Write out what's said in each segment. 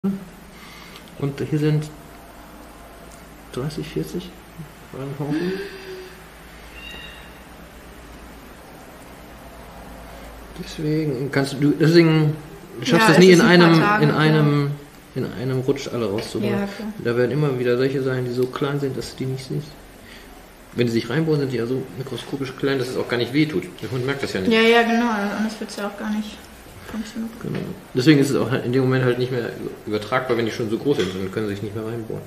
Und hier sind 30, 40 Haufen. Deswegen schaffst du es nie in einem Rutsch alle rauszuholen. Ja, okay. Da werden immer wieder solche sein, die so klein sind, dass du die nicht siehst. Wenn die sich reinbohren, sind die ja so mikroskopisch klein, dass es auch gar nicht wehtut. Der Hund merkt das ja nicht. Ja, genau. Anders wird es ja auch gar nicht funktionieren. Genau. Deswegen ist es auch in dem Moment halt nicht mehr übertragbar, wenn die schon so groß sind. Dann können sie sich nicht mehr reinbohren.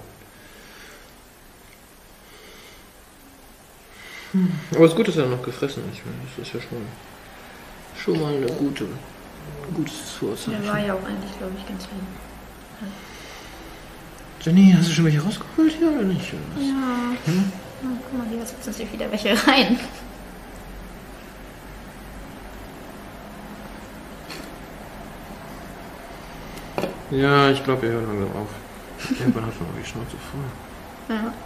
Aber es ist gut, dass er noch gefressen hat. Ich meine, das ist ja schon mal eine gutes Vorzeichen. Der war ja auch eigentlich, glaube ich, ganz lieb. Jenny, hast du schon welche rausgeholt hier oder nicht? Oder ja. Oh, guck mal, hier sitzen sich wieder welche rein. Ja, ich glaube, wir hören langsam auf. Irgendwann hat man auch die Schnauze voll. Ja.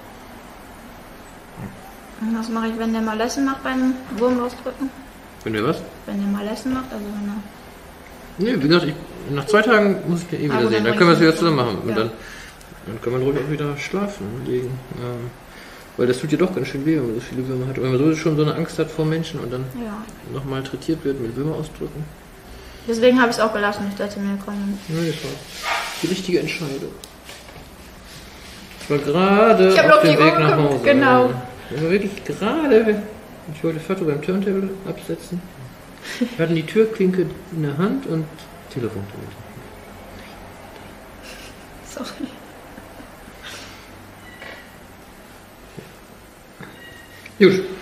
Und was mache ich, wenn der mal Lessen macht beim Wurm rausdrücken? Wenn der was? Wenn der mal Lessen macht, also wenn er... Nee, wie gesagt, nach 2 Tagen muss ich den wieder sehen. Dann können wir es wieder zusammen machen. Ja. Und dann kann man ruhig auch wieder schlafen legen. Weil das tut ja doch ganz schön weh, wenn man so viele Würmer hat. Und wenn man sowieso schon so eine Angst hat vor Menschen und dann nochmal malträtiert wird mit Würmer ausdrücken. Deswegen habe ich es auch gelassen, ich dachte mir, komm. Ja, das war die richtige Entscheidung. Ich war gerade auf dem Weg nach Hause. Genau. Ich war wirklich gerade. Ich wollte Vater beim Turntable absetzen. Wir hatten die Türklinke in der Hand und Telefon. Sorry. Gut.